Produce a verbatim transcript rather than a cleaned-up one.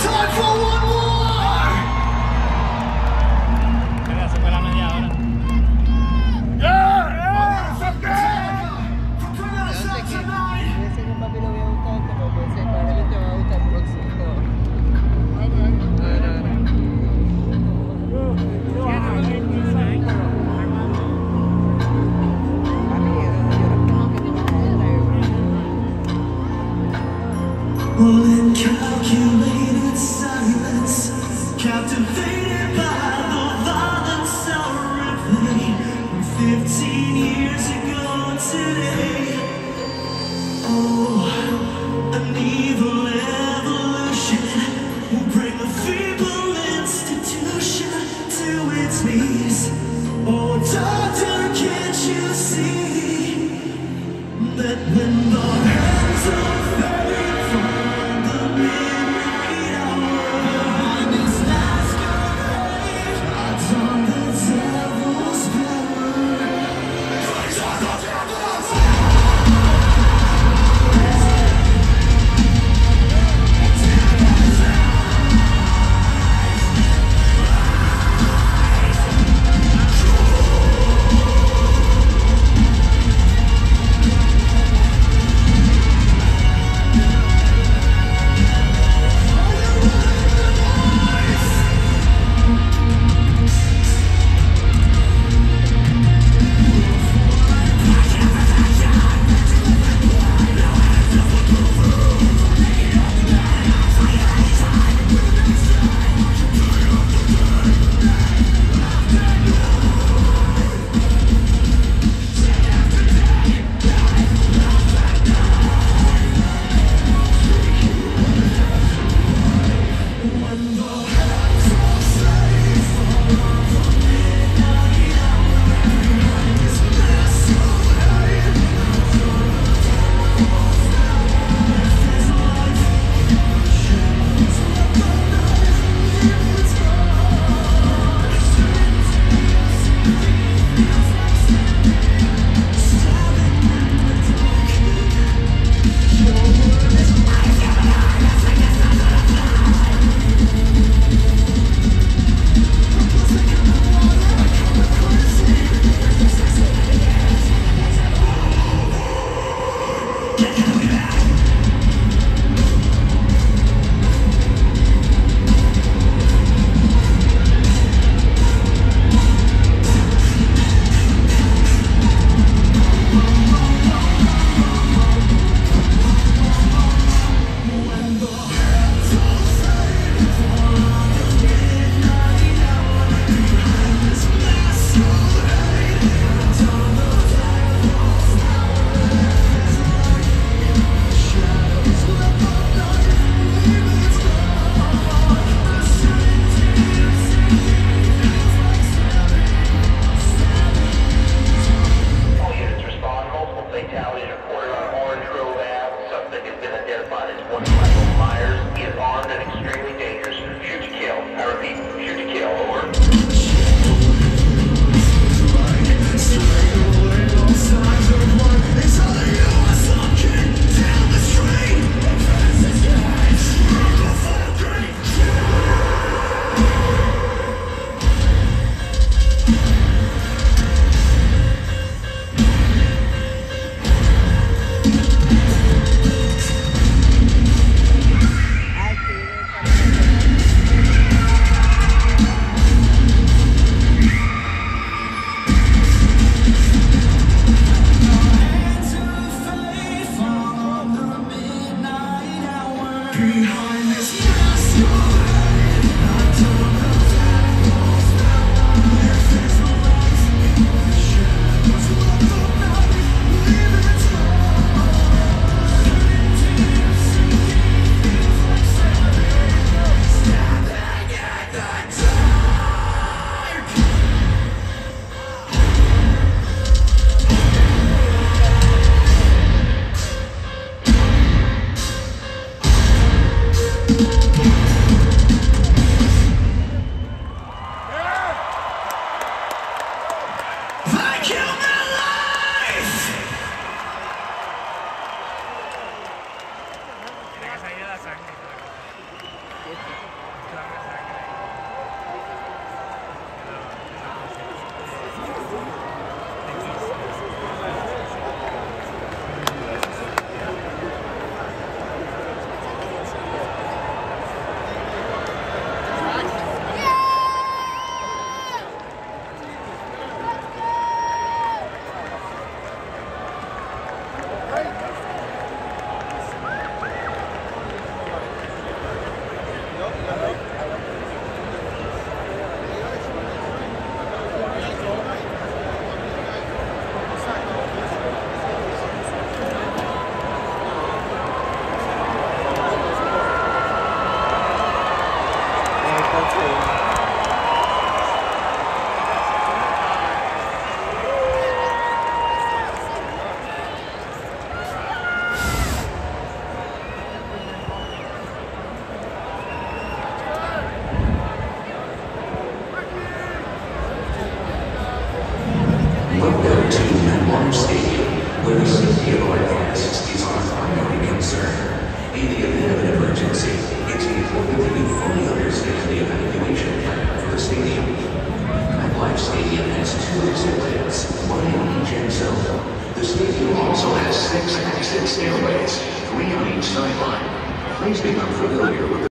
time for one more! Se fue la media hora. Yeah! Yo sé que puede ser que a papi lo voy a gustar, pero puede ser probablemente me va a gustar el próximo. All in calculated silence, captivated by the violence of replay from fifteen years ago today. Oh, an evil evolution will bring a feeble institution to its knees. Oh, doctor, can't you see that when the hands of fate from the Welcome to MetLife Stadium, where the safety of our guests is our primary concern. In the event of an emergency, it's important that you fully understand the evacuation plan for the stadium. MetLife Stadium has two exit ramps, one in each end zone. The stadium also has six exit stairways, three on each sideline. Please become familiar with the